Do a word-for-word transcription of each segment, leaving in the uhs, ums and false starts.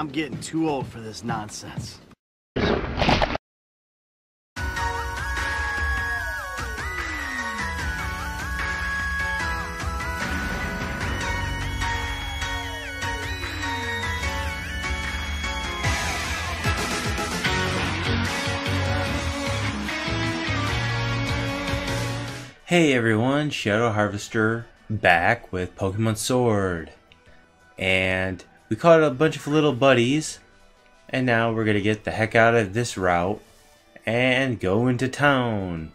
I'm getting too old for this nonsense. Hey everyone, Shadow Harvester back with Pokemon Sword. And we caught a bunch of little buddies, and now we're gonna get the heck out of this route and go into town.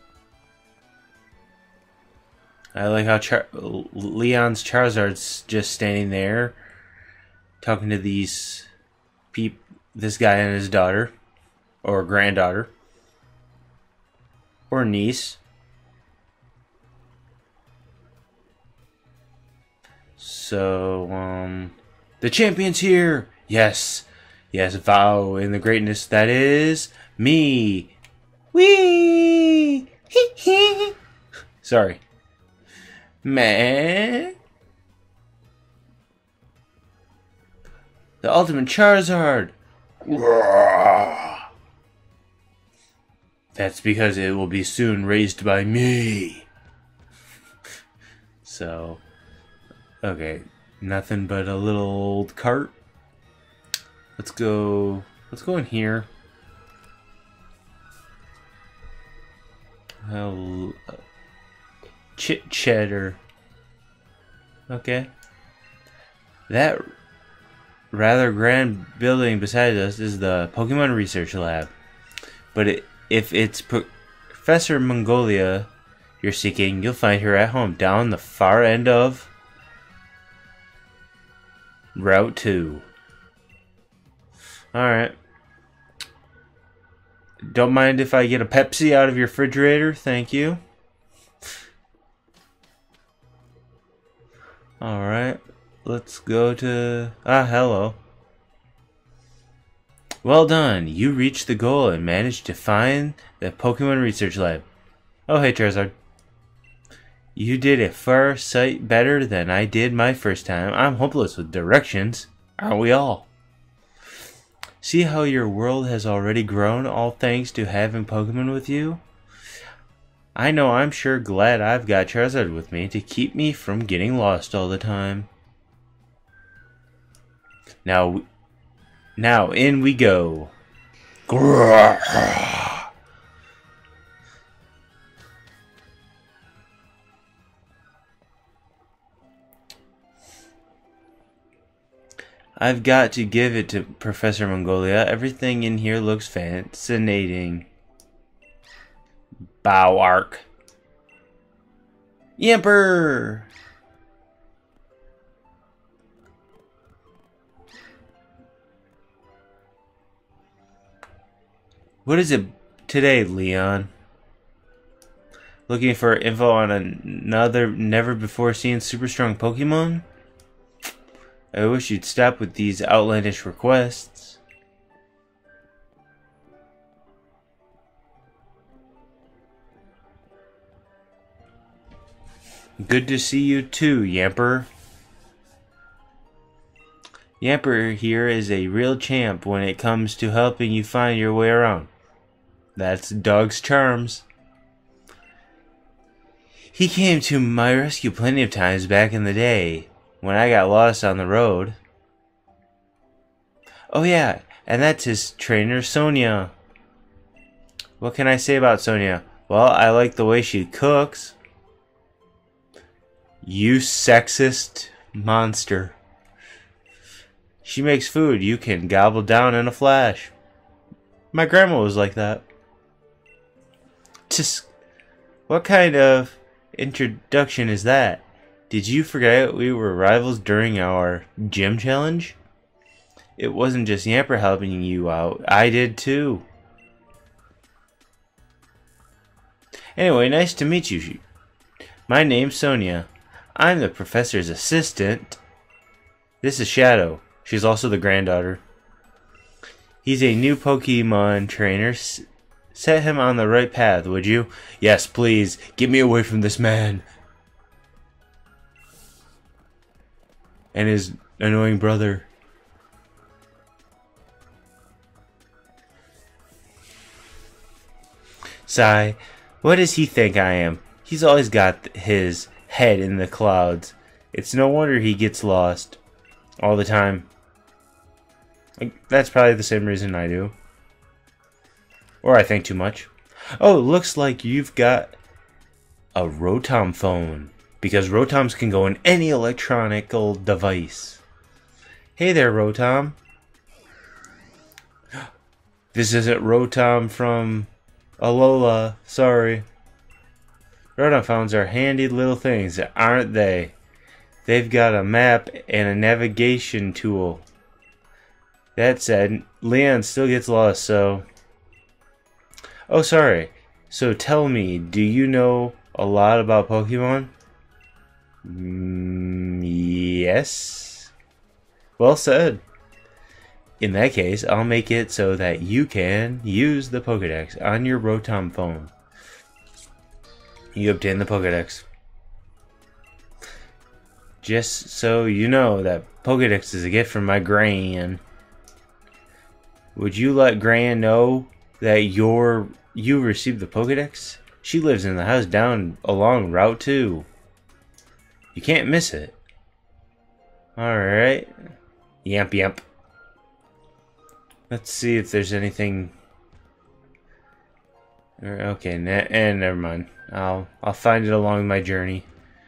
I like how Char Leon's Charizard's just standing there talking to these peop this guy and his daughter, or granddaughter, or niece. So, um, the champion's here! Yes! Yes, vow in the greatness that is me! Whee! Hee hee! Sorry. Man! The ultimate Charizard! That's because it will be soon raised by me! So... okay, nothing but a little old cart. Let's go, let's go in here. Oh, uh, chit cheddar. Okay. That rather grand building beside us is the Pokemon Research Lab. But it, if it's Professor Magnolia you're seeking, you'll find her at home down the far end of Route two. Alright. Don't mind if I get a Pepsi out of your refrigerator. Thank you. Alright. Let's go to... ah, hello. Well done. You reached the goal and managed to find the Pokemon Research Lab. Oh, hey, Charizard. You did a far sight better than I did my first time. I'm hopeless with directions. Aren't we all? See how your world has already grown, all thanks to having Pokemon with you? I know I'm sure glad I've got Charizard with me to keep me from getting lost all the time. Now, now in we go. I've got to give it to Professor Magnolia. Everything in here looks fascinating. Bow arc. Yamper! What is it today, Leon? Looking for info on another never before seen super strong Pokemon? I wish you'd stop with these outlandish requests. Good to see you too, Yamper. Yamper here is a real champ when it comes to helping you find your way around. That's Dog's charms. He came to my rescue plenty of times back in the day, when I got lost on the road. Oh yeah, and that's his trainer, Sonia. What can I say about Sonia? Well, I like the way she cooks. You sexist monster. She makes food you can gobble down in a flash. My grandma was like that. Just, what kind of introduction is that? Did you forget we were rivals during our gym challenge? It wasn't just Yamper helping you out. I did too. Anyway, nice to meet you. My name's Sonia. I'm the professor's assistant. This is Shadow. She's also the granddaughter. He's a new Pokemon trainer. S set him on the right path, would you? Yes, please. Get me away from this man. And his annoying brother. Sigh. What does he think I am? He's always got his head in the clouds. It's no wonder he gets lost all the time. Like, that's probably the same reason I do. Or I think too much. Oh, it looks like you've got a Rotom phone. Because Rotoms can go in any electronical device. Hey there, Rotom. This isn't Rotom from Alola. Sorry. Rotom phones are handy little things, aren't they? They've got a map and a navigation tool. That said, Leon still gets lost, so... Oh, sorry. So tell me, do you know a lot about Pokemon? Mm, yes. Well said. In that case, I'll make it so that you can use the Pokédex on your Rotom phone. You obtain the Pokédex. Just so you know, that Pokédex is a gift from my Gran. Would you let Gran know that you're, you received the Pokédex? She lives in the house down along Route two. You can't miss it. Alright. Yamp yamp. Let's see if there's anything... Okay, ne and never mind. I'll, I'll find it along my journey.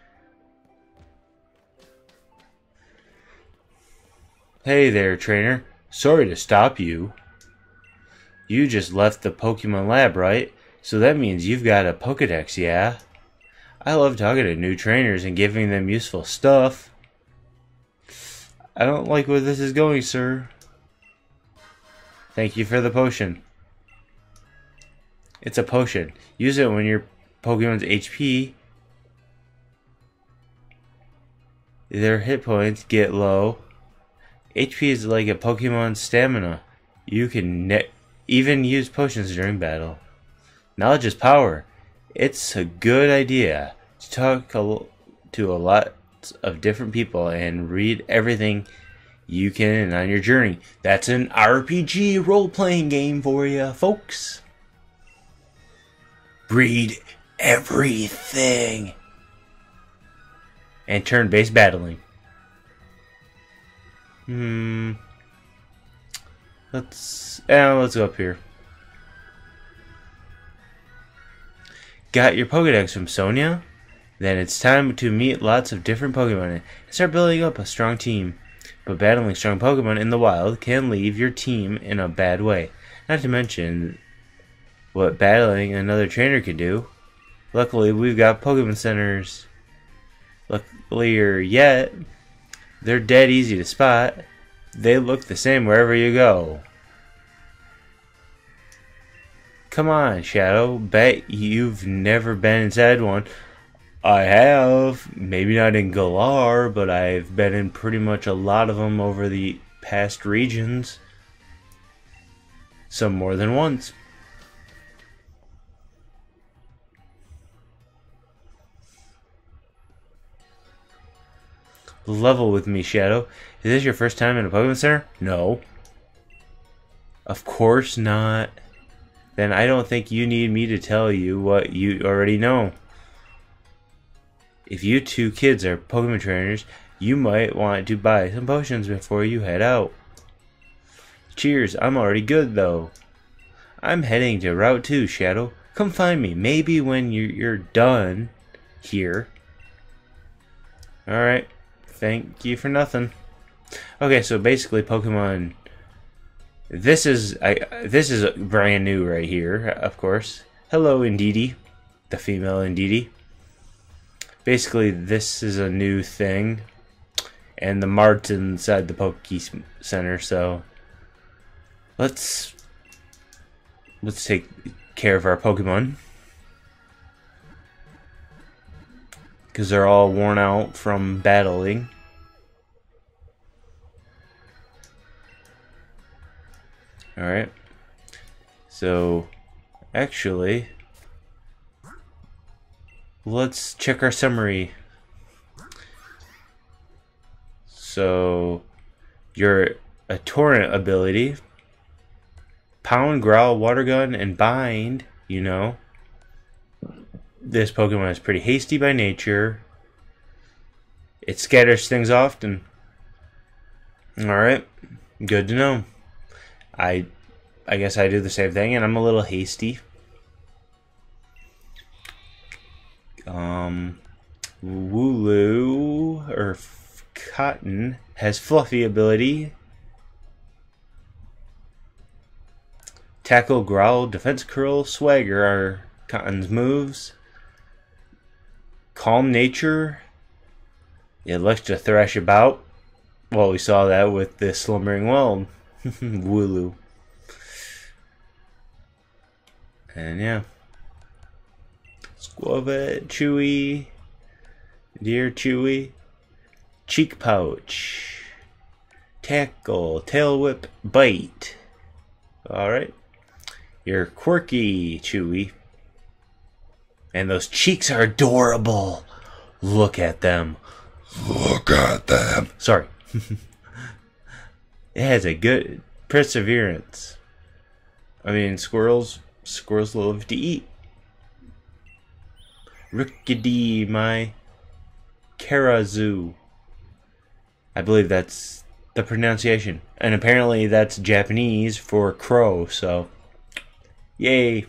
Hey there, trainer. Sorry to stop you. You just left the Pokemon lab, right? So that means you've got a Pokédex, yeah? I love talking to new trainers and giving them useful stuff. I don't like where this is going, sir. Thank you for the potion. It's a potion. Use it when your Pokemon's H P, their hit points get low. H P is like a Pokemon's stamina. You can ne even use potions during battle. Knowledge is power. It's a good idea to talk a to a lot of different people and read everything you can on your journey. That's an R P G role-playing game for you, folks. Read everything. And turn-based battling. Hmm. Let's uh, let's go up here. Got your Pokédex from Sonia? Then it's time to meet lots of different Pokemon and start building up a strong team. But battling strong Pokemon in the wild can leave your team in a bad way. Not to mention what battling another trainer could do. Luckily, we've got Pokemon centers. Luckier yet, they're dead easy to spot. They look the same wherever you go. Come on, Shadow. Bet you've never been inside one. I have. Maybe not in Galar, but I've been in pretty much a lot of them over the past regions. Some more than once. Level with me, Shadow. Is this your first time in a Pokemon Center? No. Of course not. Then I don't think you need me to tell you what you already know. If you two kids are Pokemon trainers, you might want to buy some potions before you head out. Cheers, I'm already good though. I'm heading to Route two, Shadow. Come find me, maybe when you're, you're done here. Alright, thank you for nothing. Okay, so basically Pokemon... This is I. This is brand new right here, of course. Hello, Indeedee. The female Indeedee. Basically, this is a new thing. And the mart's inside the Poke Center, so... Let's... Let's take care of our Pokemon. Because they're all worn out from battling. Alright, so actually, let's check our summary. So, your a torrent ability, pound, growl, water gun, and bind, you know, this Pokemon is pretty hasty by nature. It scatters things often. Alright, good to know. I I guess I do the same thing, and I'm a little hasty. Um, Wooloo, or F Cotton, has Fluffy ability. Tackle, Growl, Defense Curl, Swagger are Cotton's moves. Calm Nature. It likes to thrash about. Well, we saw that with the Slumbering Well. Wooloo. And yeah. Squavet, Chewy. Dear Chewy. Cheek Pouch. Tackle, Tail Whip, Bite. Alright. You're quirky, Chewy. And those cheeks are adorable. Look at them. Look at them. Sorry. It has a good perseverance. I mean, squirrels, squirrels love to eat. Rickety, my Karazoo. I believe that's the pronunciation. And apparently that's Japanese for crow, so yay.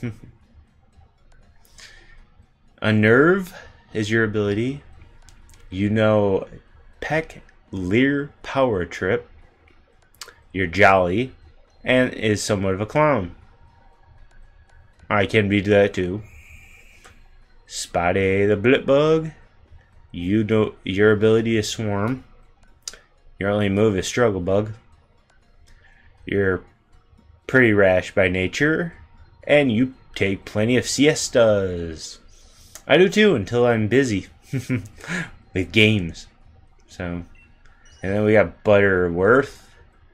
Unnerve is your ability. You know Peck, Leer, Power Trip. You're jolly and is somewhat of a clown. I can be that too. Spotty the Blipbug. You know your ability is Swarm. Your only move is Struggle Bug. You're pretty rash by nature, and you take plenty of siestas. I do too, until I'm busy with games. So, and then we got Butterworth,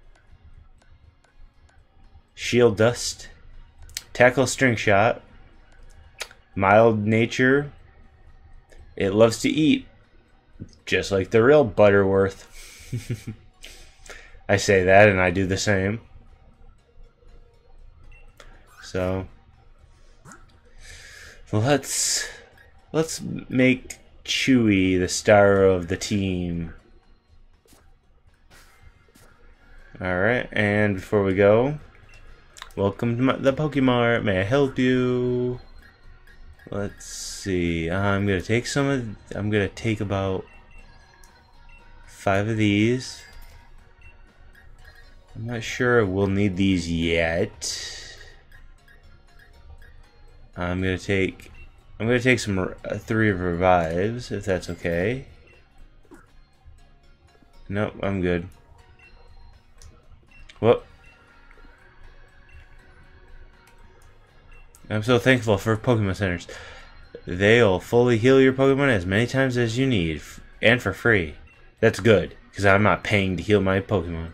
Shield Dust, Tackle, String Shot, mild nature. It loves to eat, just like the real Butterworth. I say that and I do the same. So let's let's make Chewy the star of the team. Alright, and before we go, welcome to my, the Pokemon. May I help you? Let's see. I'm gonna take some of. I'm gonna take about five of these. I'm not sure we'll need these yet. I'm gonna take. I'm gonna take some uh, three revives, if that's okay. Nope, I'm good. Whoop. I'm so thankful for Pokemon Centers. They'll fully heal your Pokemon as many times as you need, and for free. That's good, because I'm not paying to heal my Pokemon.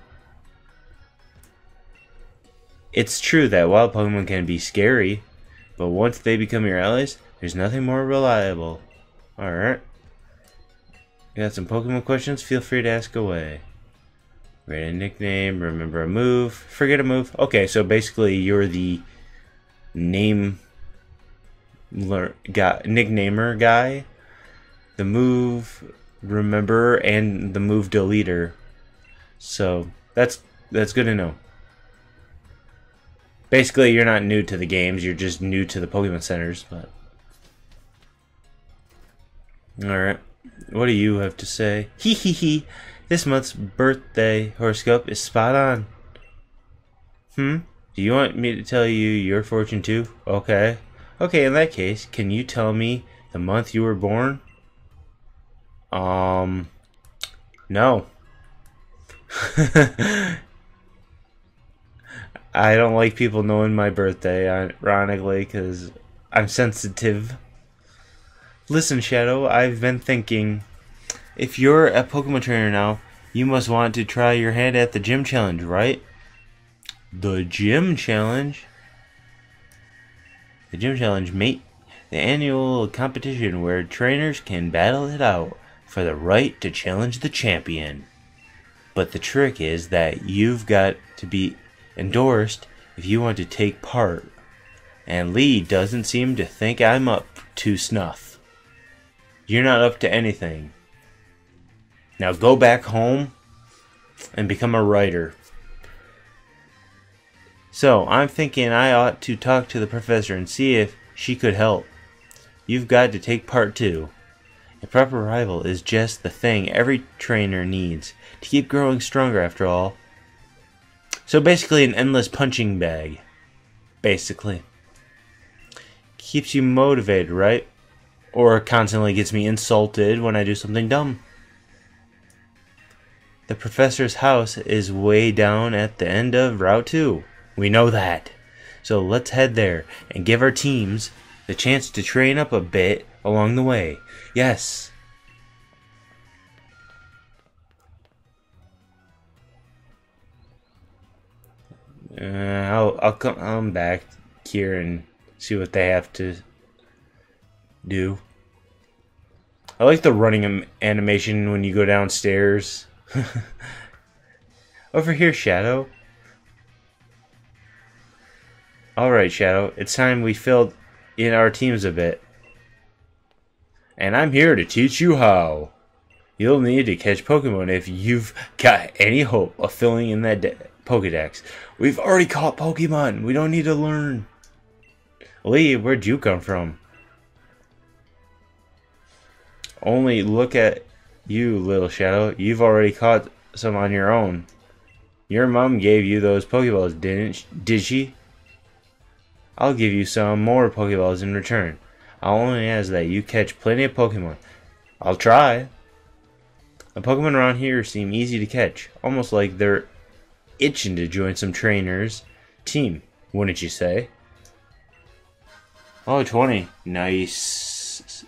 It's true that wild Pokemon can be scary, but once they become your allies, there's nothing more reliable. Alright. You got some Pokemon questions? Feel free to ask away. Rate a nickname, remember a move, forget a move. Okay, so basically you're the name guy, nicknamer guy, the move remember, and the move deleter. So that's that's good to know. Basically, you're not new to the games, you're just new to the Pokemon Centers. But alright, what do you have to say? Hee hee hee. This month's birthday horoscope is spot on. Hmm? Do you want me to tell you your fortune too? Okay. Okay, in that case, can you tell me the month you were born? Um, no. I don't like people knowing my birthday, ironically, because I'm sensitive. Listen, Shadow, I've been thinking, if you're a Pokemon trainer now, you must want to try your hand at the gym challenge, right? The gym challenge? The gym challenge, mate. The annual competition where trainers can battle it out for the right to challenge the champion. But the trick is that you've got to be endorsed if you want to take part. And Lee doesn't seem to think I'm up to snuff. You're not up to anything. Now go back home and become a writer. So, I'm thinking I ought to talk to the professor and see if she could help. You've got to take part two. A proper rival is just the thing every trainer needs to keep growing stronger after all. So basically an endless punching bag. Basically. Keeps you motivated, right? Or constantly gets me insulted when I do something dumb. The professor's house is way down at the end of Route two. We know that. So let's head there and give our teams the chance to train up a bit along the way. Yes. Uh, I'll I'll come I'm back here and see what they have to do. I like the running am- animation when you go downstairs. Over here, Shadow. Alright, Shadow. It's time we filled in our teams a bit. And I'm here to teach you how. You'll need to catch Pokemon if you've got any hope of filling in that de- Pokedex. We've already caught Pokemon. We don't need to learn. Lee, where'd you come from? Only look at you, little Shadow. You've already caught some on your own. Your mom gave you those Pokeballs, didn't she? Did she? I'll give you some more Pokeballs in return. I'll only ask that you catch plenty of Pokemon. I'll try. The Pokemon around here seem easy to catch. Almost like they're itching to join some trainer's team, wouldn't you say? Oh, twenty. Nice.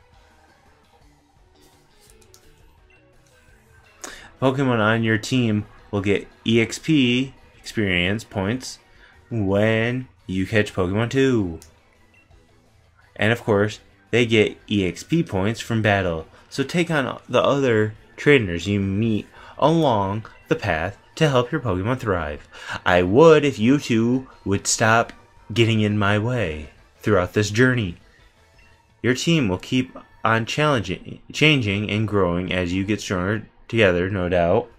Pokemon on your team will get E X P, experience points, when you catch Pokemon too. And of course, they get E X P points from battle. So take on the other trainers you meet along the path to help your Pokemon thrive. I would if you two would stop getting in my way throughout this journey. Your team will keep on challenging, changing and growing as you get stronger together, no doubt.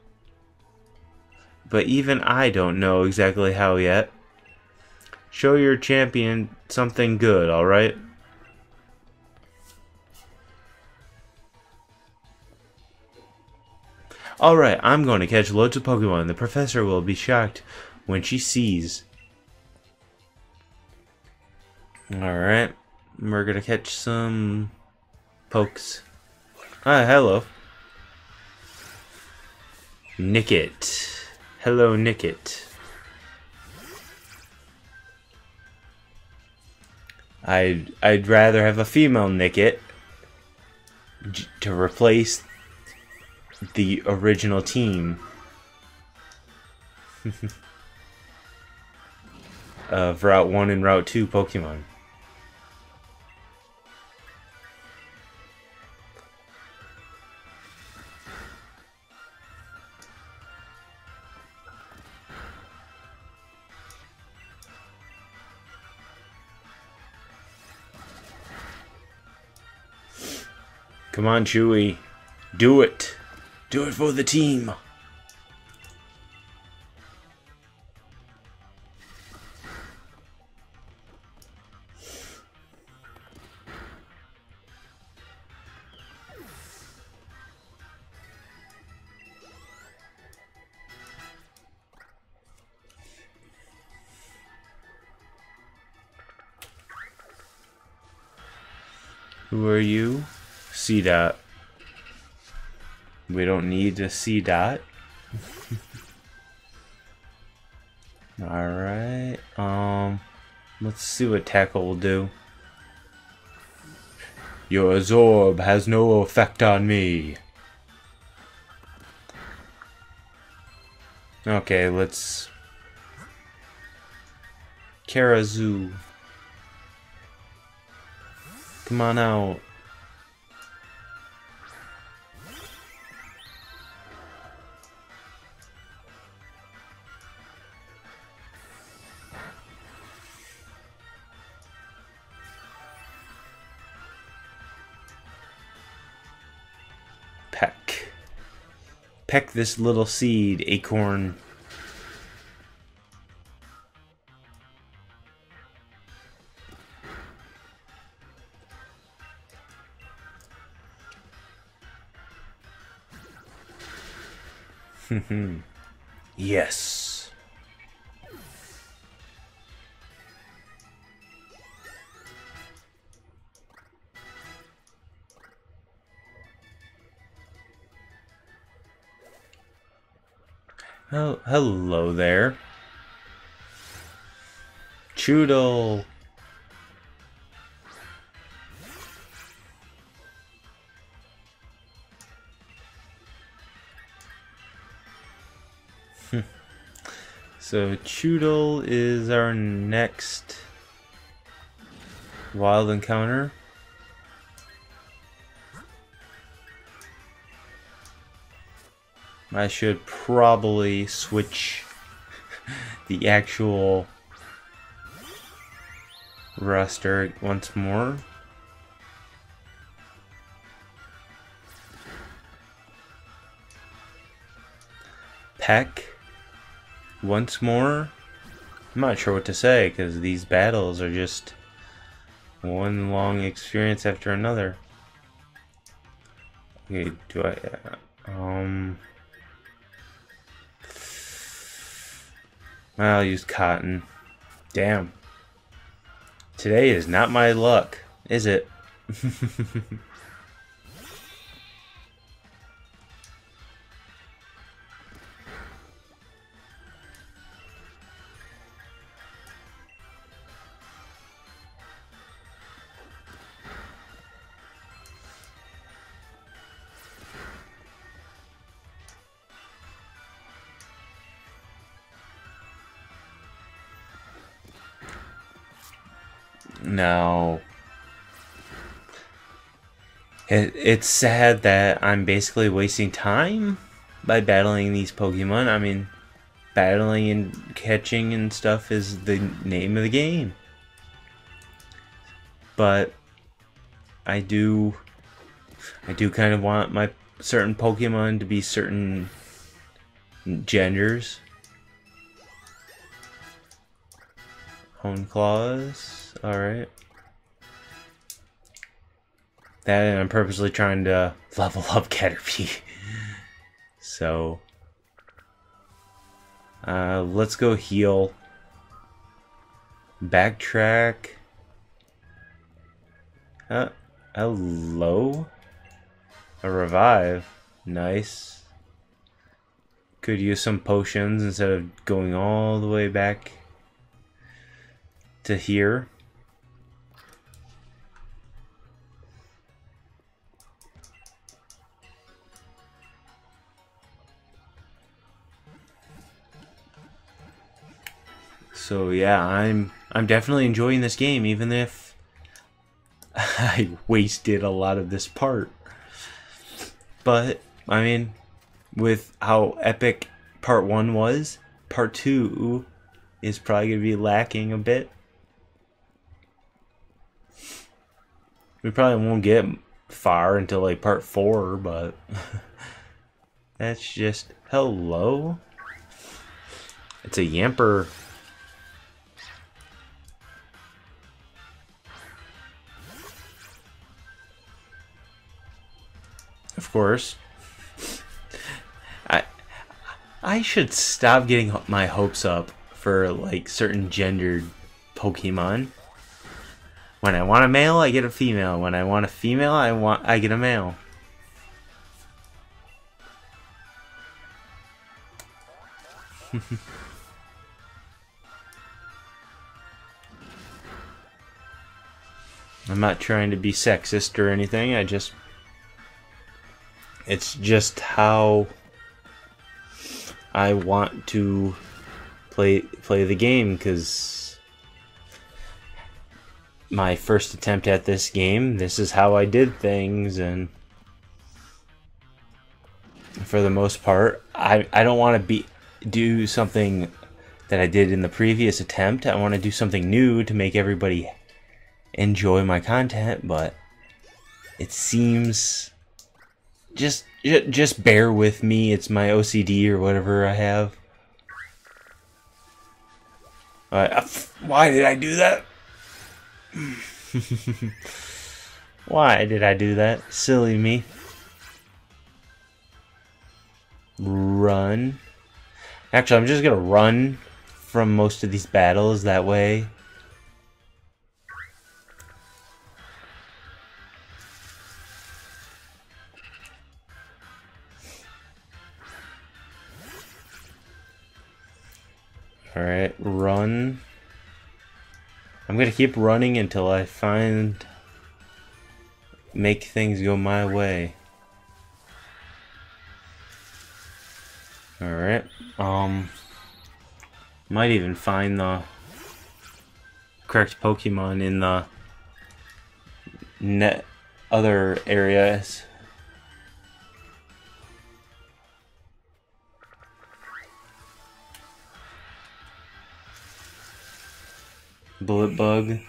But even I don't know exactly how yet. Show your champion something good, alright? Alright, I'm going to catch loads of Pokemon. The professor will be shocked when she sees. Alright, we're going to catch some pokes. Hi, hello. Nickit. Hello, Nickit. I'd, I'd rather have a female Nickit j- to replace the original team of Route one and Route two Pokemon. Come on, Chewy. Do it. Do it for the team. Who are you? C-Dot. We don't need a C-Dot. Alright. Um, let's see what Tackle will do. Your Zorb has no effect on me. Okay, let's... Karazoo. Come on out. peck this little seed, acorn. Yes. Oh, hello there. Choodle. So Choodle is our next wild encounter. I should probably switch the actual roster once more. Peck once more. I'm not sure what to say because these battles are just one long experience after another. Okay, do I um I'll use cotton. Damn. Today is not my luck, is it? No. It, it's sad that I'm basically wasting time by battling these Pokemon. I mean, battling and catching and stuff is the name of the game. But I do I do kind of want my certain Pokemon to be certain genders. Hone claws, alright. That and I'm purposely trying to level up Caterpie. So uh, let's go heal. Backtrack. Uh, hello? A revive. Nice. Could use some potions instead of going all the way back to here. So yeah, I'm I'm definitely enjoying this game, even if I wasted a lot of this part. But I mean, with how epic part one was, part two is probably gonna be lacking a bit. We probably won't get far until like part four, but that's just hello. It's a Yamper. Of course. I I should stop getting my hopes up for like certain gendered Pokemon. When I want a male, I get a female. When I want a female, I want I get a male. I'm not trying to be sexist or anything. I just It's just how I want to play play the game, because my first attempt at this game, this is how I did things, and for the most part, I, I don't want to be do something that I did in the previous attempt. I want to do something new to make everybody enjoy my content, but it seems just just bear with me. It's my O C D or whatever I have. Uh, why did I do that? Why did I do that? Silly me. Run. Actually, I'm just gonna run from most of these battles that way. Alright, run. I'm gonna keep running until I find... make things go my way. Alright, um... might even find the correct Pokemon in the net other areas. Bullet Bug.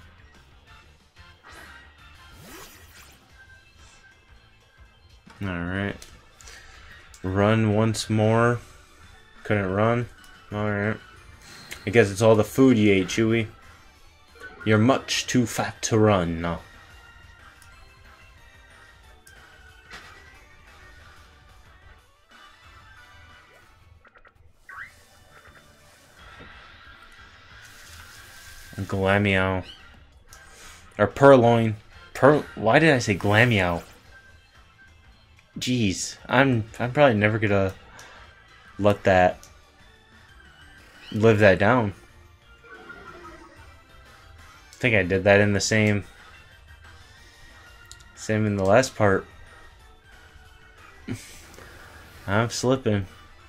Alright. Run once more. Couldn't run. Alright. I guess it's all the food you ate, Chewy. You're much too fat to run. No. Glameow. Or Purloin. Per Why did I say Glameow? Jeez. I'm I'm probably never gonna let that live that down. I think I did that in the same same in the last part. I'm slipping.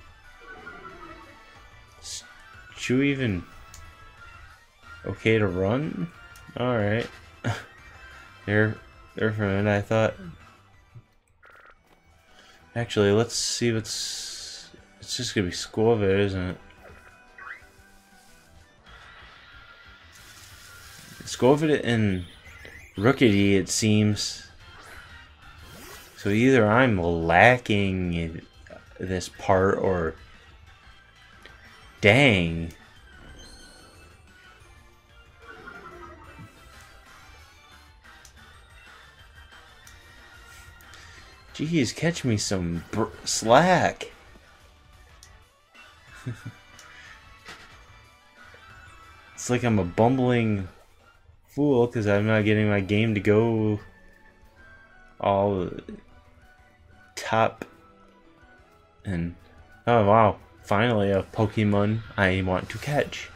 Is you even okay to run? Alright. There there for a minute I thought. Actually, let's see what's... It's just gonna be Squirvet, isn't it? Squirvet and Rookity, it seems. So either I'm lacking this part or... Dang. Jeez, catch me some br slack. It's like I'm a bumbling fool because I'm not getting my game to go all top. And oh wow, finally a Pokemon I want to catch.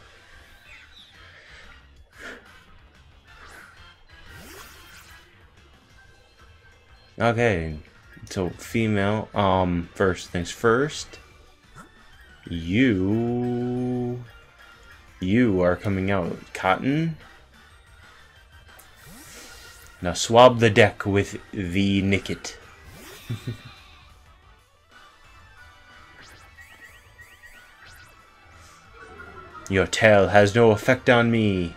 Okay. So female, um, first things first, you, you are coming out, Cotton. Now swab the deck with the Nickit. Your tail has no effect on me.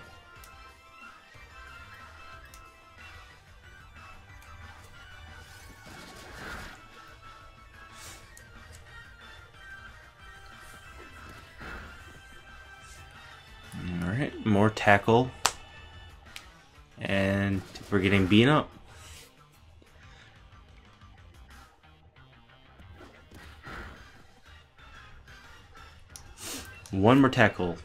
More tackle, and we're getting beaten up. One more tackle.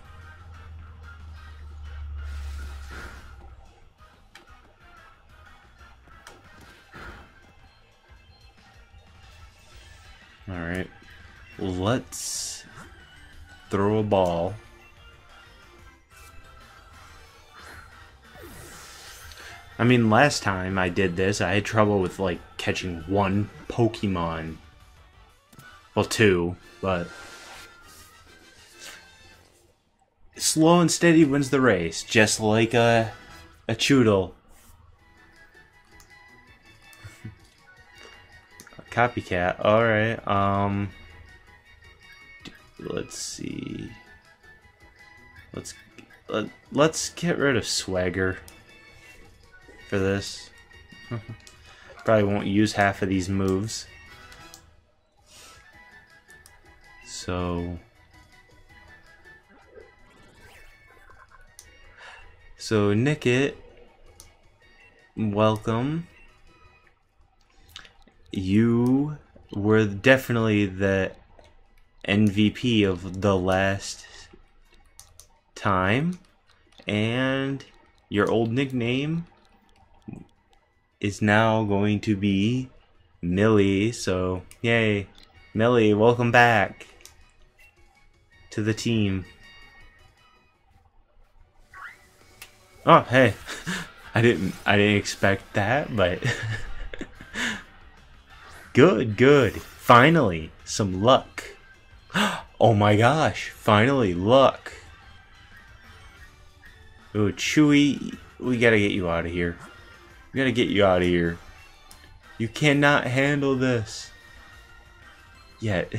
All right, let's throw a ball. I mean, last time I did this, I had trouble with, like, catching one Pokemon. Well, two, but... Slow and steady wins the race, just like a, a Choodle. A copycat, alright, um... let's see... Let's, let, let's get rid of Swagger. For this. Probably won't use half of these moves. So... So, Nickit, welcome. You were definitely the M V P of the last time, and your old nickname is now going to be Millie, so yay. Millie, welcome back to the team. Oh, hey. I didn't I didn't expect that, but good, good. Finally, some luck. Oh my gosh, finally luck. Oh, Chewy, we gotta get you out of here. We gotta get you out of here. You cannot handle this. Yet.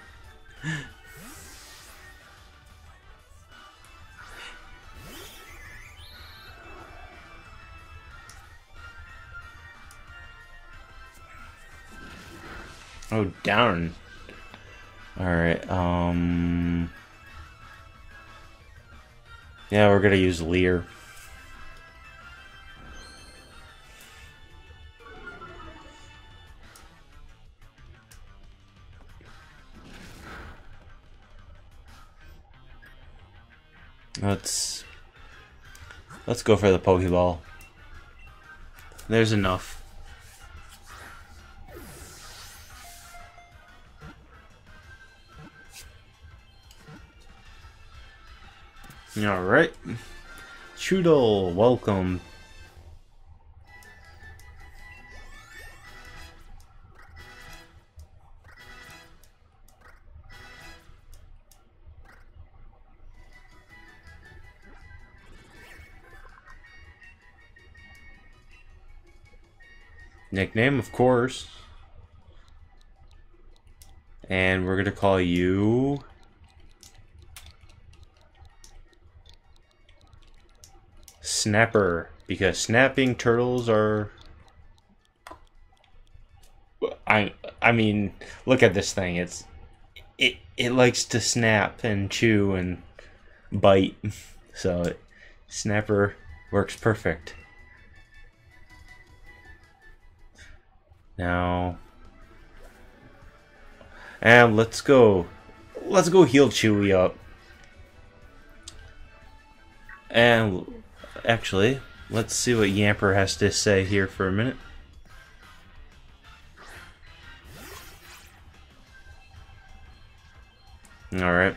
Oh, darn. Alright, um... yeah, we're gonna use Lear. Let's... Let's go for the Pokeball. There's enough. Alright. Choodle, welcome. Nickname, of course. And we're gonna call you... Snapper, because snapping turtles are... I I mean, look at this thing. It's it it likes to snap and chew and bite. So it, Snapper works perfect. Now, and let's go. Let's go heal Chewy up. And actually, let's see what Yamper has to say here for a minute. Alright.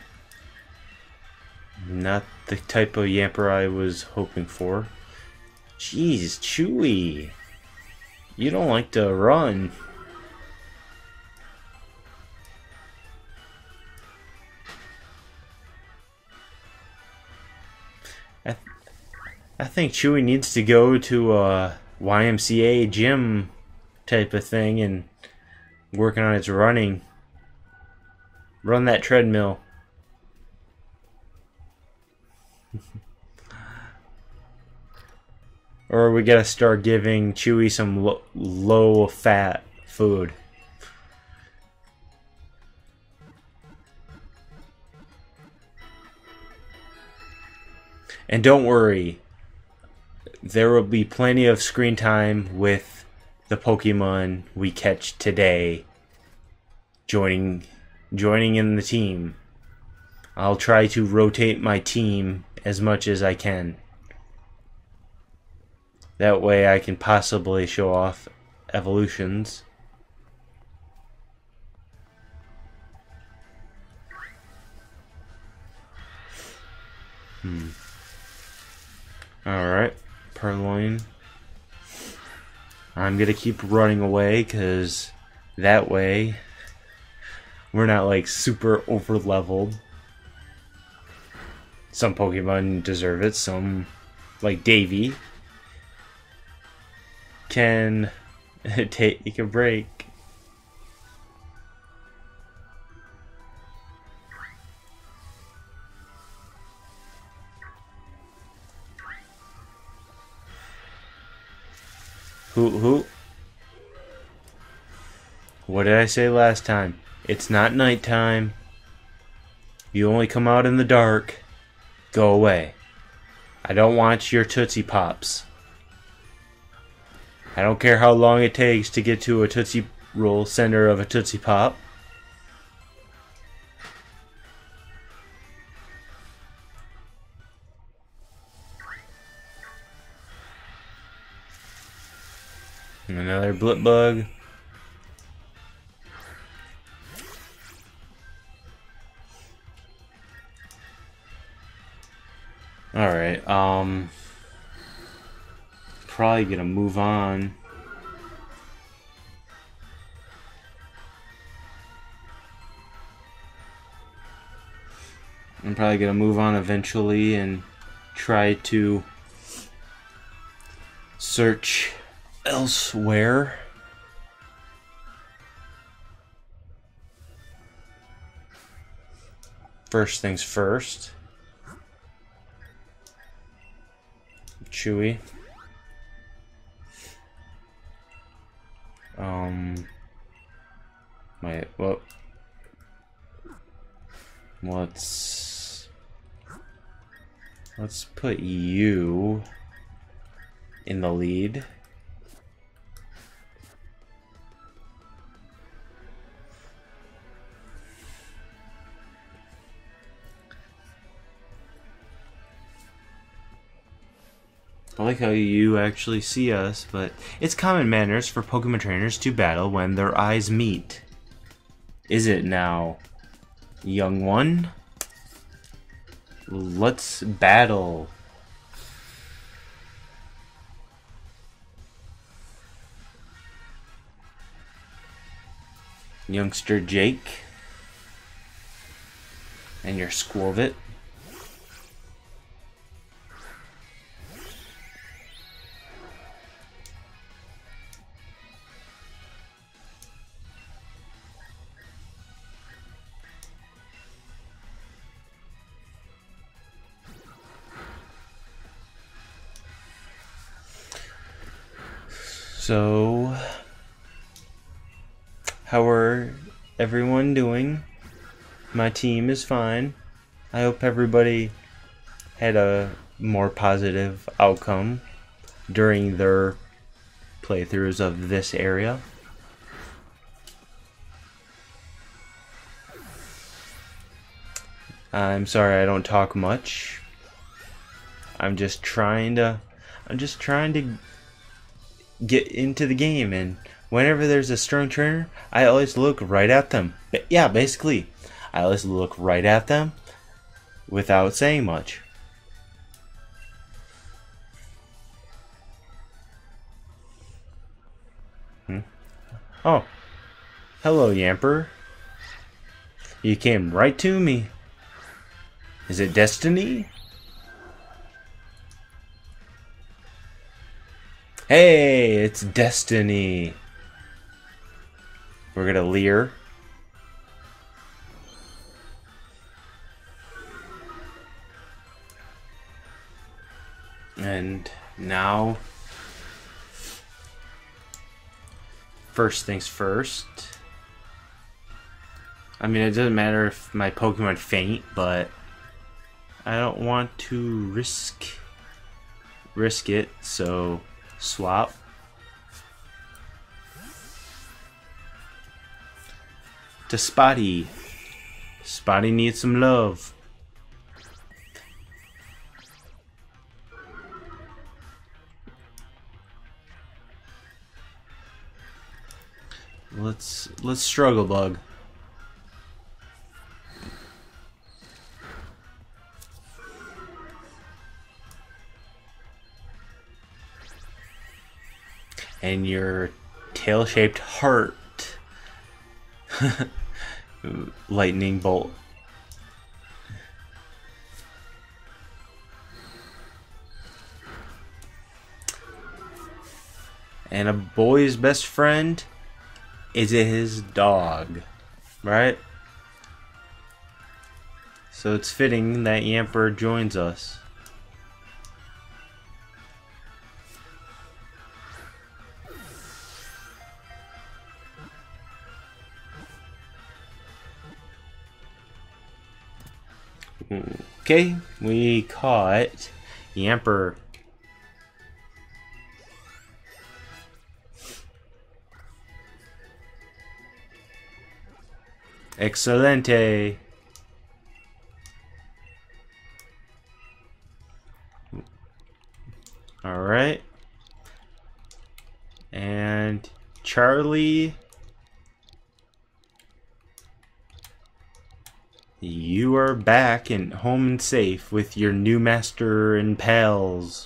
Not the type of Yamper I was hoping for. Jeez, Chewy. You don't like to run. I, th I think Chewy needs to go to a Y M C A gym type of thing and working on its running. Run that treadmill. Or we gotta start giving Chewy some lo low fat food. And don't worry, there will be plenty of screen time with the Pokemon we catch today joining joining in the team. I'll try to rotate my team as much as I can. That way I can possibly show off evolutions. Hmm. Alright, Purloin. I'm gonna keep running away because that way we're not like super over leveled. Some Pokemon deserve it, some like Davy can take a break. Who who? What did I say last time? It's not nighttime. You only come out in the dark. Go away. I don't want your Tootsie Pops. I don't care how long it takes to get to a Tootsie Roll center of a Tootsie Pop. Another blip bug. Alright, um... probably gonna move on. I'm probably gonna move on eventually and try to search elsewhere. First things first. Chewy. Um. My well. Let's let's put you in the lead. I like how you actually see us, but it's common manners for Pokemon trainers to battle when their eyes meet. Is it now, young one? Let's battle. Youngster Jake and your Squirvit. So, how are everyone doing? My team is fine. I hope everybody had a more positive outcome during their playthroughs of this area. I'm sorry I don't talk much. I'm just trying to I'm just trying to get into the game, and whenever there's a strong trainer, I always look right at them. But yeah, basically, I always look right at them without saying much. Hmm? Oh, hello, Yamper. You came right to me. Is it destiny? Hey, it's destiny. We're gonna leer. And now, first things first. I mean, it doesn't matter if my Pokemon faint, but I don't want to risk risk it, so swap. To Spotty. Spotty needs some love. Let's let's struggle bug. And your tail-shaped heart. Lightning bolt. And a boy's best friend is his dog, right? So it's fitting that Yamper joins us. Okay, we caught Yamper. Excelente. All right. And Charlie, you are back and home and safe with your new master and pals.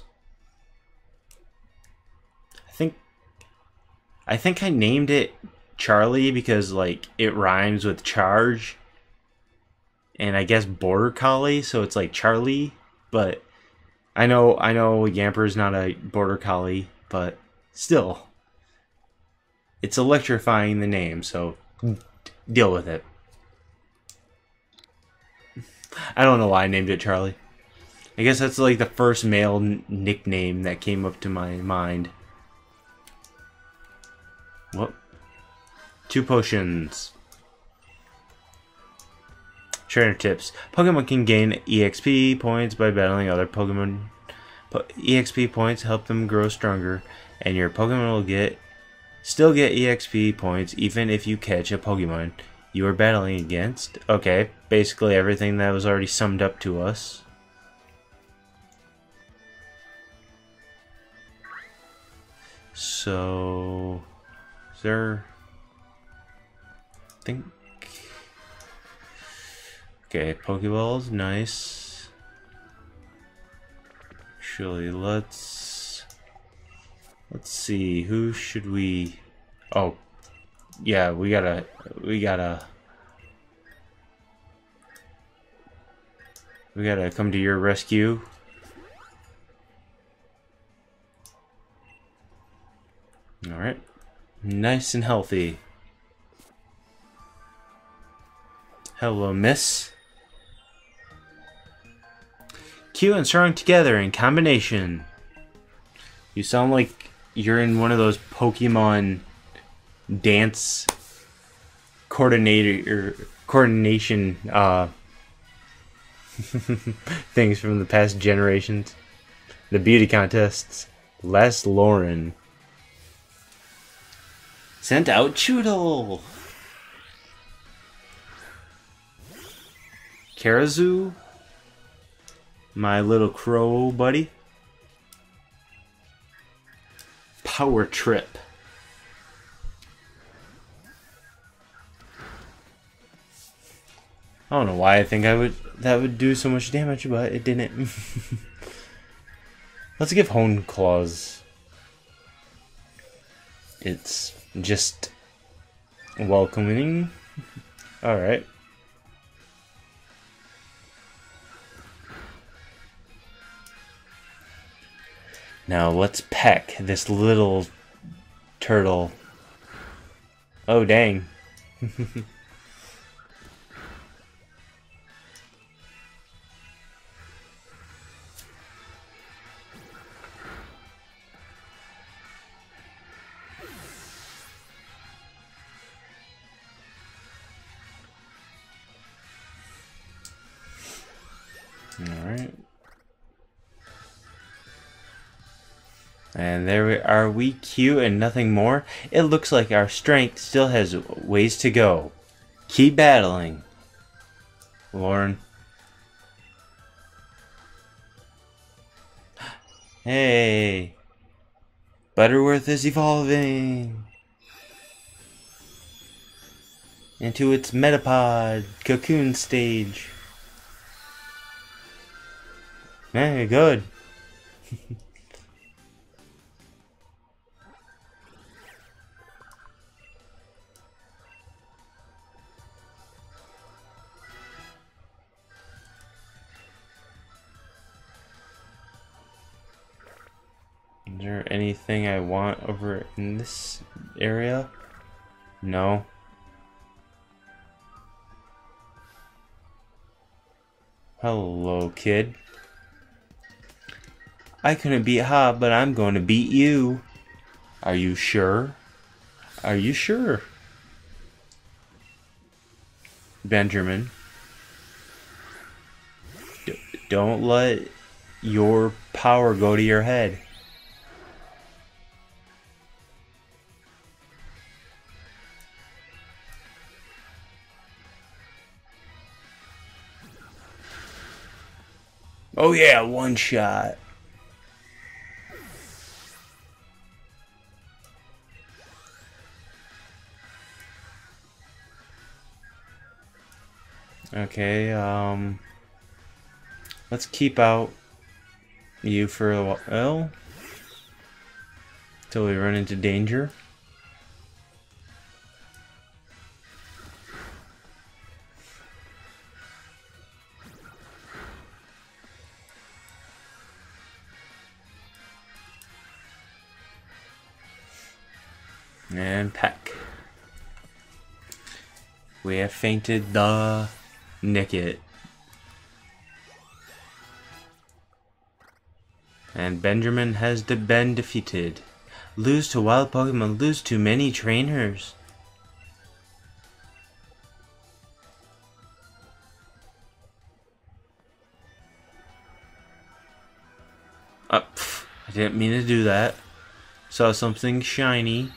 I think I think I named it Charlie because like it rhymes with charge. And I guess border collie, so it's like Charlie, but I know I know Yamper's not a border collie, but still. It's electrifying the name, so deal with it. I don't know why I named it Charlie. I guess that's like the first male n nickname that came up to my mind. Whoop. Two potions. Trainer tips. Pokemon can gain E X P points by battling other Pokemon. E X P points help them grow stronger, and your Pokemon will get still get E X P points even if you catch a Pokemon you are battling against. Okay, basically everything that was already summed up to us. So, is there... I think... Okay, Pokeballs, nice. Actually, let's... Let's see, who should we... Oh, yeah, we gotta... We gotta... We gotta come to your rescue. Alright. Nice and healthy. Hello, miss. Cute and strong together in combination. You sound like you're in one of those Pokemon dance coordinator or coordination uh, things from the past generations. The beauty contests. Les Lauren. Sent out Choodle. Karazu. My little crow buddy. Power Trip. I don't know why I think I would that would do so much damage, but it didn't. Let's give Hone Claws. It's just welcoming. Alright. Now let's peck this little turtle. Oh dang. Alright. And there we are, we cute and nothing more. It looks like our strength still has ways to go. Keep battling, Lauren. Hey, Butterworth is evolving into its Metapod cocoon stage. Hey, good. Is there anything I want over in this area? No. Hello, kid. I couldn't beat Hob, but I'm going to beat you. Are you sure? Are you sure? Benjamin. Don't let your power go to your head. Oh yeah, one shot. Okay, um... let's keep out you for a while. Till we run into danger. And pack. We have fainted the Nicket. And Benjamin has de been defeated. Lose to wild Pokemon, lose to many trainers. Uh, pff, I didn't mean to do that. Saw something shiny.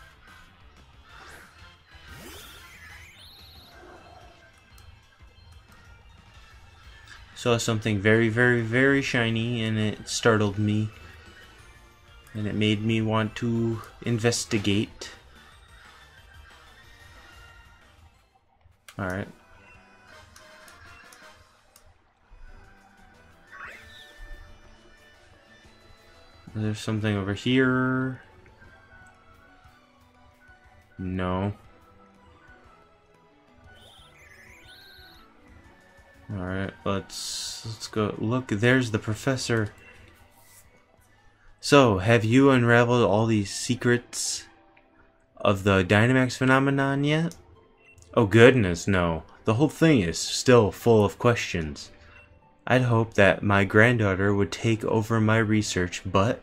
Saw something very, very, very shiny, and it startled me. And it made me want to investigate. Alright. There's something over here. No. Alright, let's let's go. Look, there's the professor. So, have you unraveled all these secrets of the Dynamax phenomenon yet? Oh goodness, no. The whole thing is still full of questions. I'd hope that my granddaughter would take over my research, but...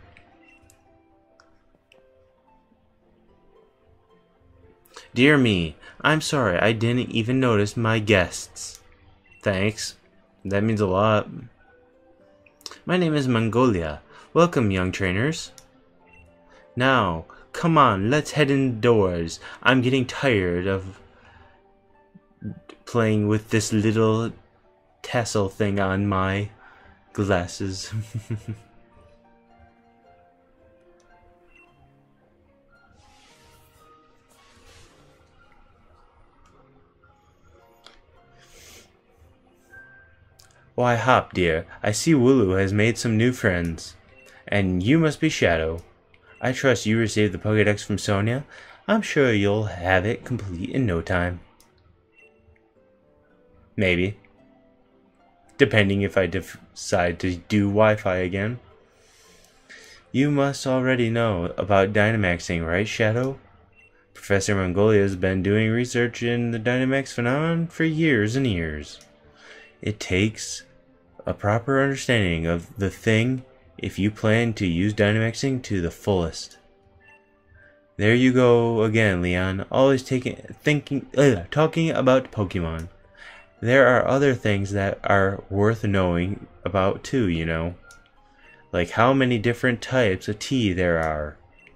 Dear me, I'm sorry I didn't even notice my guests. Thanks. That means a lot. My name is Magnolia. Welcome, young trainers. Now, come on, let's head indoors. I'm getting tired of playing with this little tassel thing on my glasses. Why, Hop, dear, I see Wooloo has made some new friends. And you must be Shadow. I trust you received the Pokédex from Sonia. I'm sure you'll have it complete in no time. Maybe. Depending if I decide to do Wi-Fi again. You must already know about Dynamaxing, right, Shadow? Professor Magnolia has been doing research in the Dynamax phenomenon for years and years. It takes a proper understanding of the thing if you plan to use Dynamaxing to the fullest. There you go again, Leon. Always taking, thinking, uh, talking about Pokemon. There are other things that are worth knowing about too, you know. Like how many different types of tea there are.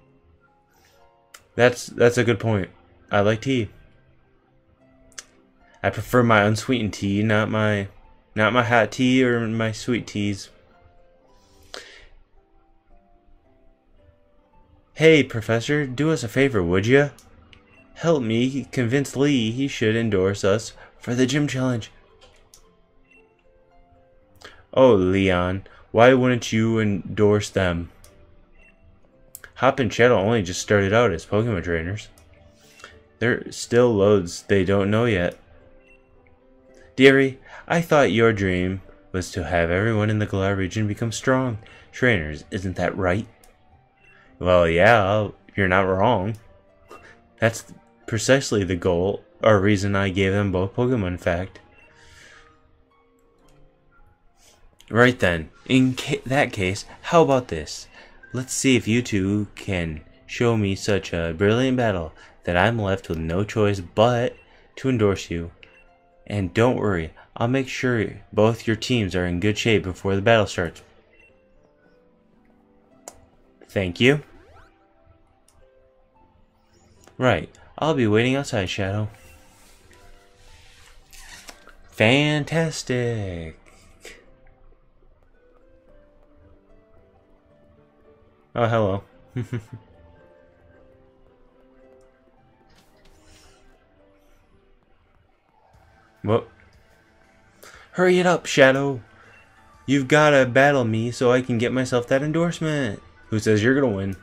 That's that's a good point. I like tea. I prefer my unsweetened tea, not my not my hot tea or my sweet teas. Hey, Professor, do us a favor, would ya? Help me convince Lee he should endorse us for the gym challenge. Oh, Leon, why wouldn't you endorse them? Hop and Shadow only just started out as Pokemon trainers. There's still loads they don't know yet. Dearie, I thought your dream was to have everyone in the Galar region become strong trainers, isn't that right? Well, yeah, you're not wrong. That's precisely the goal, or reason I gave them both Pokemon, in fact. Right then, in ca that case, how about this? Let's see if you two can show me such a brilliant battle that I'm left with no choice but to endorse you. And don't worry, I'll make sure both your teams are in good shape before the battle starts. Thank you. Right. I'll be waiting outside, Shadow. Fantastic. Oh, hello. Whoop. Hurry it up, Shadow. You've gotta battle me so I can get myself that endorsement. Who says you're gonna win?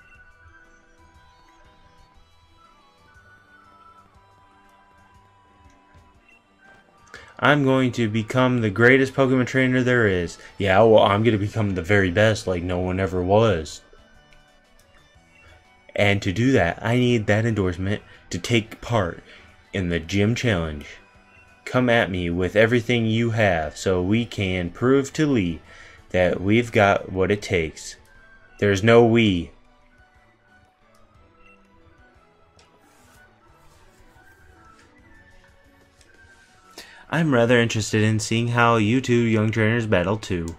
I'm going to become the greatest Pokemon trainer there is. Yeah, well, I'm going to become the very best like no one ever was. And to do that, I need that endorsement to take part in the gym challenge. Come at me with everything you have so we can prove to Lee that we've got what it takes. There's no we. I'm rather interested in seeing how you two young trainers battle too.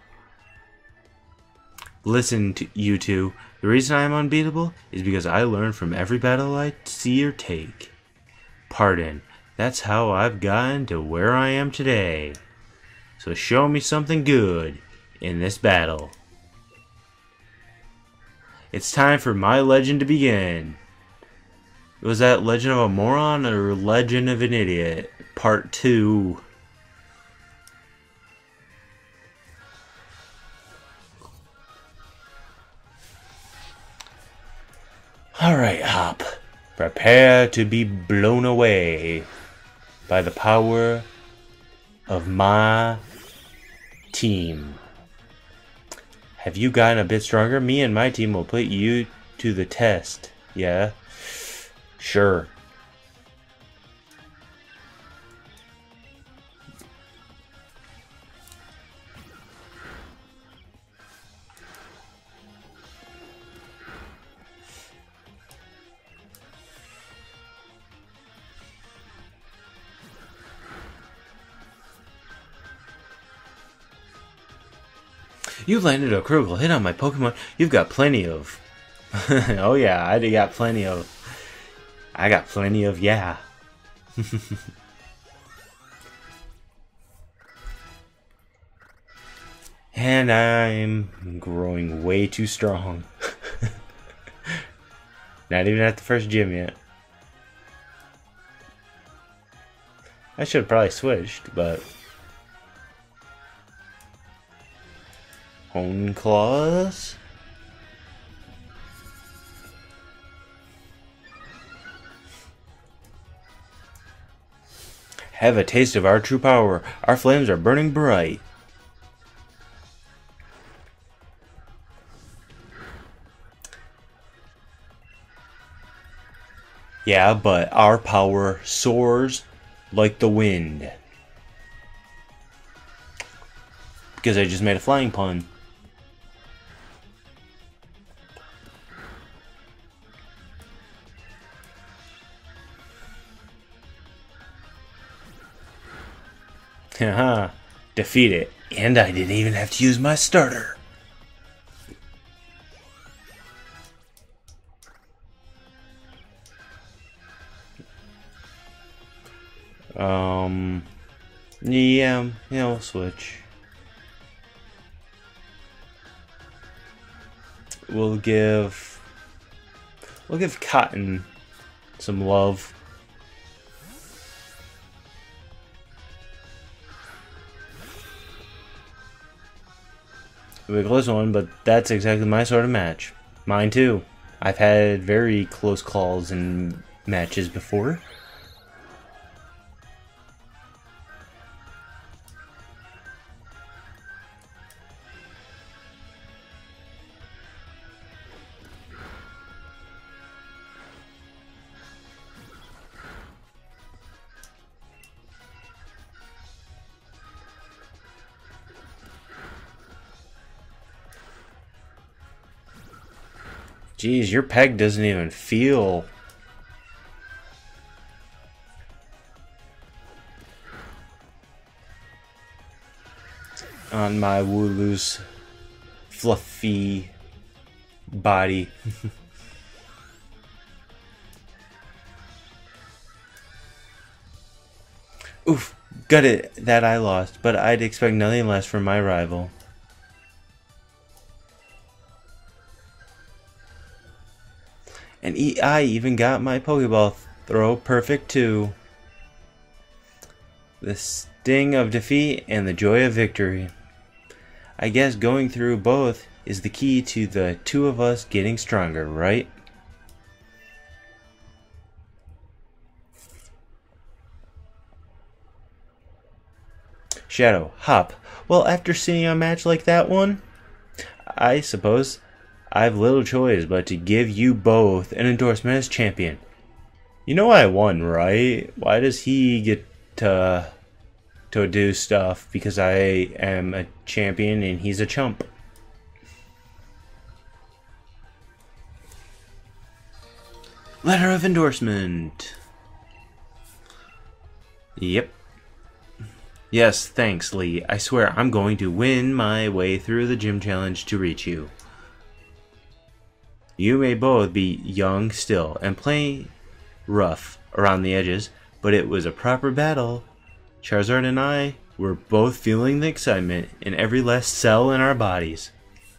Listen to you two, the reason I'm unbeatable is because I learn from every battle I see or take. Pardon, that's how I've gotten to where I am today. So show me something good in this battle. It's time for my legend to begin. Was that Legend of a Moron or Legend of an Idiot? Part two. Alright, Hop. Prepare to be blown away by the power of my team. Have you gotten a bit stronger? Me and my team will put you to the test. Yeah? Sure. You landed a critical hit on my Pokemon. You've got plenty of... oh yeah, I got plenty of... I got plenty of yeah. And I'm growing way too strong. Not even at the first gym yet. I should have probably switched, but... Hone Claws? Have a taste of our true power. Our flames are burning bright. Yeah, but our power soars like the wind. Because I just made a flying pun. Haha, defeat it. And I didn't even have to use my starter. Um, yeah, yeah, we'll switch. We'll give, we'll give Cotton some love. It'll be a close one, but that's exactly my sort of match. Mine too. I've had very close calls in matches before. Jeez, your peg doesn't even feel... on my Wooloo's fluffy body. Oof, got it that I lost, but I'd expect nothing less from my rival. And e I even got my Pokeball throw perfect too. The sting of defeat and the joy of victory. I guess going through both is the key to the two of us getting stronger, right? Shadow, hop. Well, after seeing a match like that one, I suppose I've little choice but to give you both an endorsement as champion. You know I won, right? Why does he get to, to do stuff because I am a champion and he's a chump? Letter of endorsement. Yep. Yes, thanks, Lee. I swear I'm going to win my way through the gym challenge to reach you. You may both be young still and play rough around the edges, but it was a proper battle. Charizard and I were both feeling the excitement in every last cell in our bodies.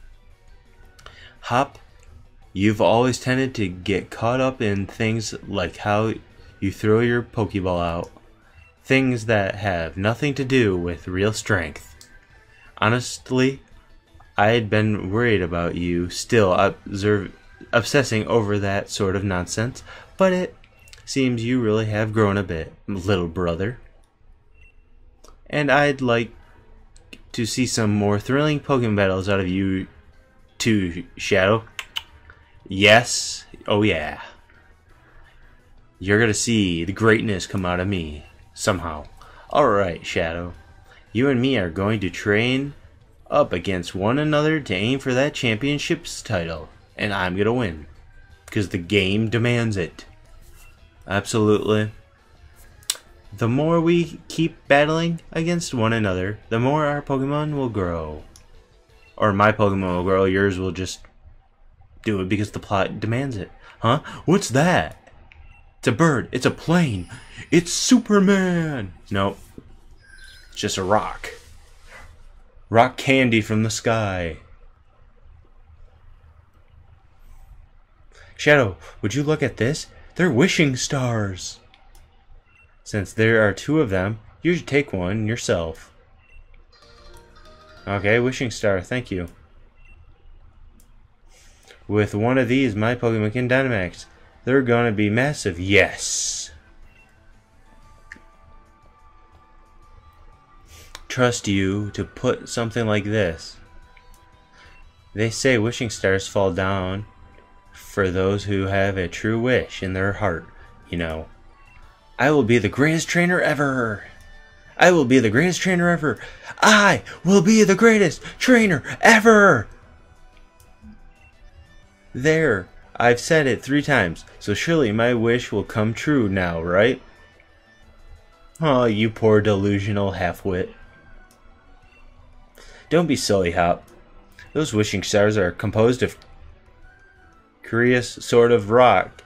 Hop, you've always tended to get caught up in things like how you throw your Pokeball out. Things that have nothing to do with real strength. Honestly, I had been worried about you still observe, obsessing over that sort of nonsense, but it seems you really have grown a bit, little brother. And I'd like to see some more thrilling Pokemon battles out of you too, Shadow. Yes, oh yeah. You're gonna see the greatness come out of me. Somehow. Alright, Shadow. You and me are going to train up against one another to aim for that championship's title. And I'm going to win. Because the game demands it. Absolutely. The more we keep battling against one another, the more our Pokemon will grow. Or my Pokemon will grow, yours will just do it because the plot demands it. Huh? What's that? It's a bird. It's a plane. It's Superman. Nope. It's just a rock. Rock candy from the sky. Shadow, would you look at this? They're wishing stars. Since there are two of them, you should take one yourself. Okay, wishing star, thank you. With one of these, my Pokemon can Dynamax. They're gonna be massive. Yes. Trust you to put something like this. They say wishing stars fall down for those who have a true wish in their heart, you know. I will be the greatest trainer ever. I will be the greatest trainer ever. I will be the greatest trainer ever. There. I've said it three times, so surely my wish will come true now, right? Oh, you poor delusional half-wit. Don't be silly, Hop. Those wishing stars are composed of curious sort of rock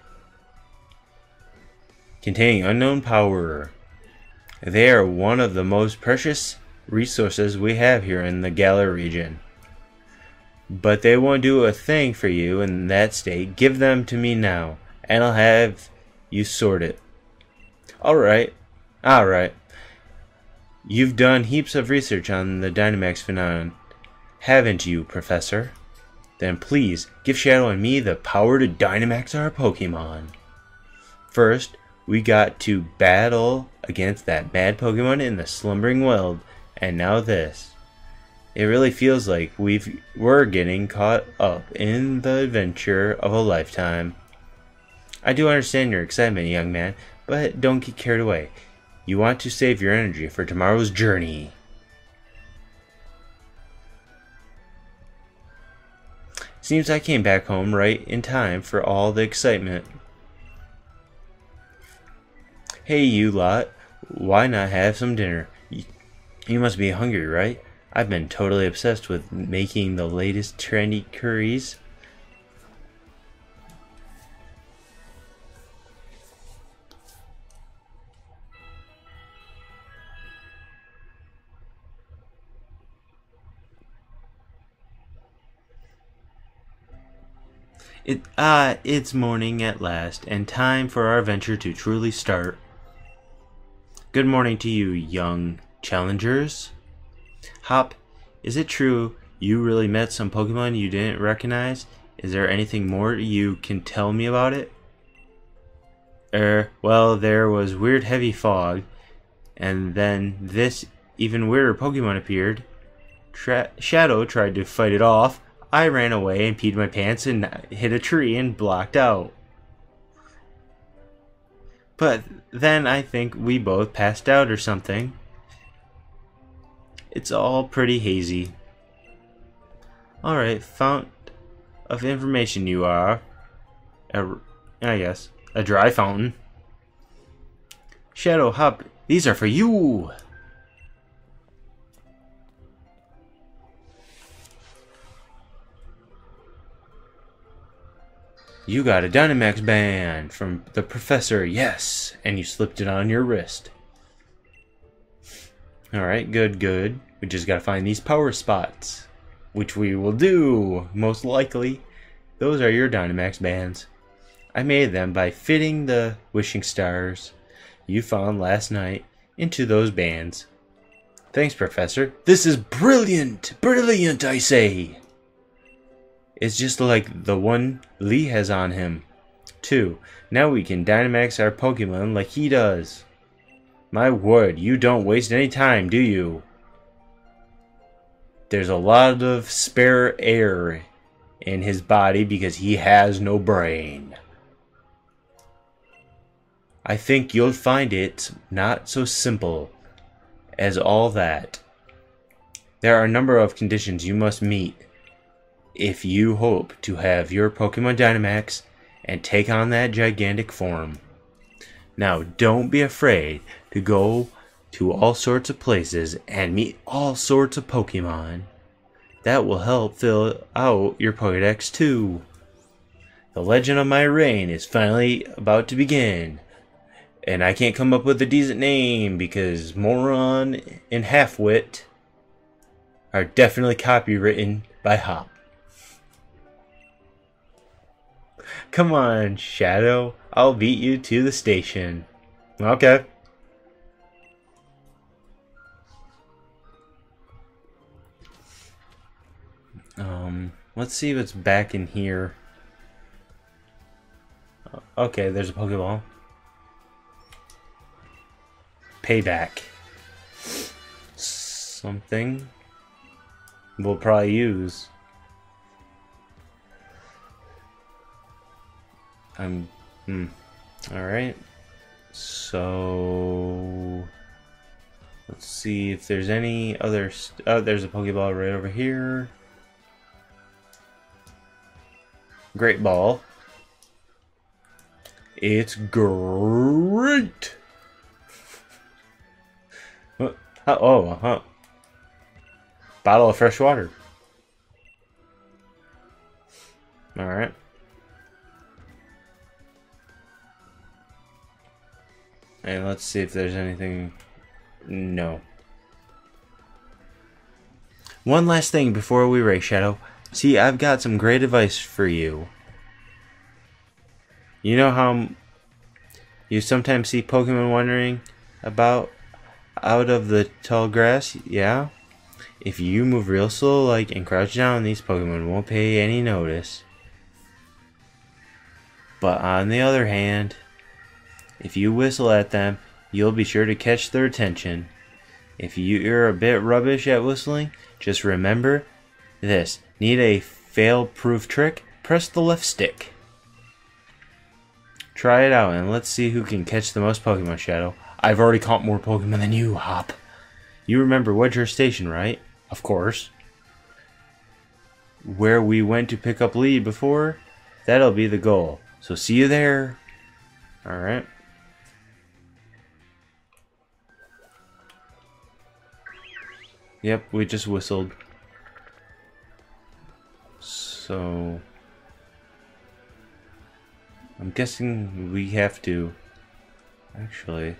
containing unknown power. They are one of the most precious resources we have here in the Galar region. But they won't do a thing for you in that state. Give them to me now, and I'll have you sort it. Alright. Alright. You've done heaps of research on the Dynamax phenomenon, haven't you, Professor? Then please, give Shadow and me the power to Dynamax our Pokemon. First, we got to battle against that bad Pokemon in the slumbering world, and now this. It really feels like we've, we're getting caught up in the adventure of a lifetime. I do understand your excitement, young man, but don't get carried away. You want to save your energy for tomorrow's journey. Seems I came back home right in time for all the excitement. Hey, you lot. Why not have some dinner? You must be hungry, right? I've been totally obsessed with making the latest trendy curries. It ah, it's morning at last, and time for our adventure to truly start. Good morning to you, young challengers. Hop, is it true you really met some Pokemon you didn't recognize? Is there anything more you can tell me about it? Er, well, there was weird heavy fog, and then this even weirder Pokemon appeared. Tra Shadow tried to fight it off. I ran away and peed my pants and hit a tree and blocked out. But then I think we both passed out or something. It's all pretty hazy. Alright, fount of information you are. A, I guess. A dry fountain. Shadow, Hop, these are for you! You got a Dynamax band from the Professor, yes, and you slipped it on your wrist. Alright, good, good. We just gotta find these power spots, which we will do, most likely. Those are your Dynamax bands. I made them by fitting the wishing stars you found last night into those bands. Thanks, Professor. This is brilliant! Brilliant, I say! It's just like the one Lee has on him. Two, now we can Dynamax our Pokemon like he does. My word, you don't waste any time, do you? There's a lot of spare air in his body because he has no brain. I think you'll find it not so simple as all that. There are a number of conditions you must meet if you hope to have your Pokemon Dynamax and take on that gigantic form. Now, don't be afraid to go to all sorts of places and meet all sorts of Pokemon. That will help fill out your Pokédex too. The legend of my reign is finally about to begin, and I can't come up with a decent name because Moron and Halfwit are definitely copywritten by Hop. Come on, Shadow. I'll beat you to the station. Okay. Um, let's see what's back in here. Okay, there's a Pokeball. Payback. Something we'll probably use. Um, hmm. Alright. So let's see if there's any other st oh, there's a Pokeball right over here. Great ball. It's great. What? Oh, oh, huh. Bottle of fresh water. Alright. And let's see if there's anything. No. One last thing before we race, Shadow. See, I've got some great advice for you. You know how you sometimes see Pokemon wandering about out of the tall grass? Yeah? If you move real slow like and crouch down, these Pokemon won't pay any notice. But on the other hand, if you whistle at them, you'll be sure to catch their attention. If you're a bit rubbish at whistling, just remember this. Need a fail-proof trick? Press the left stick. Try it out and let's see who can catch the most Pokemon, Shadow. I've already caught more Pokemon than you, Hop. You remember Wedger Station, right? Of course. Where we went to pick up Lee before? That'll be the goal. So see you there. Alright. Yep, we just whistled. So I'm guessing we have to actually.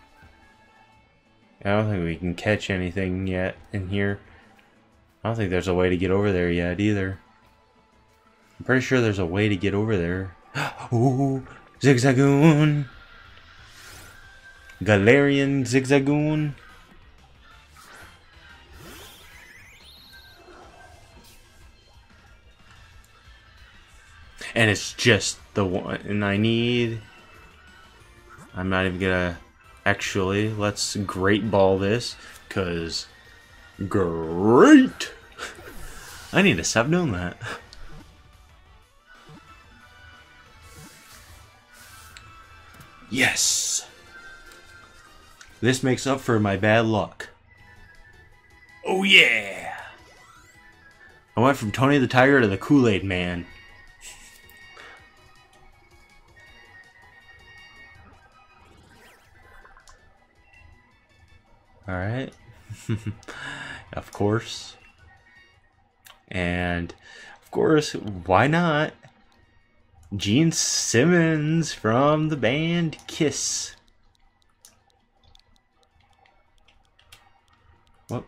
I don't think we can catch anything yet in here. I don't think there's a way to get over there yet either. I'm pretty sure there's a way to get over there. Ooh, Zigzagoon! Galarian Zigzagoon. And it's just the one I need. I'm not even gonna... Actually, let's Great Ball this, because... Great! I need to stop doing that. Yes! This makes up for my bad luck. Oh yeah! I went from Tony the Tiger to the Kool-Aid Man. Alright. Of course. And, of course, why not? Gene Simmons from the band Kiss. What?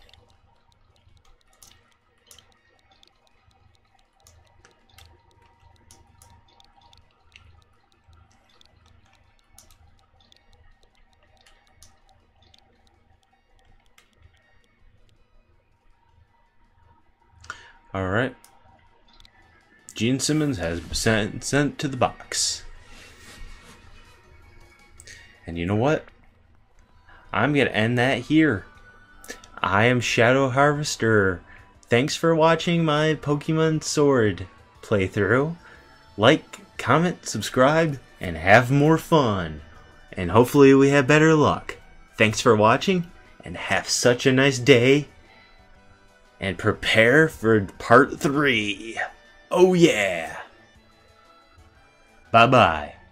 Alright. Gene Simmons has been sent, sent to the box. And you know what? I'm going to end that here. I am Shadow Harvester. Thanks for watching my Pokemon Sword playthrough. Like, comment, subscribe, and have more fun. And hopefully we have better luck. Thanks for watching, and have such a nice day. And prepare for part three. Oh yeah. Bye-bye.